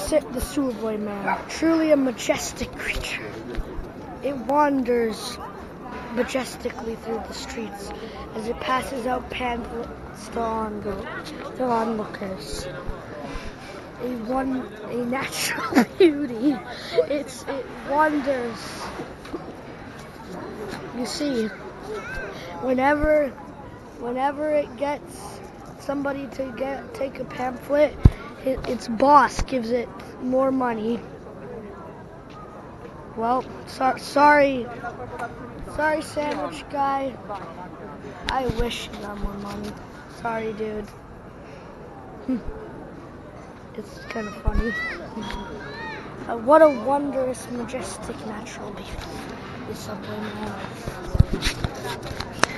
the soubway man, truly a majestic creature. It wanders majestically through the streets as it passes out pamphlets to onlookers. A natural beauty. It wanders. You see, whenever it gets somebody to take a pamphlet, its boss gives it more money. Well, sorry, sandwich guy. I wish you got more money. Sorry, dude. It's kind of funny. What a wondrous, majestic, natural beauty. The subway man.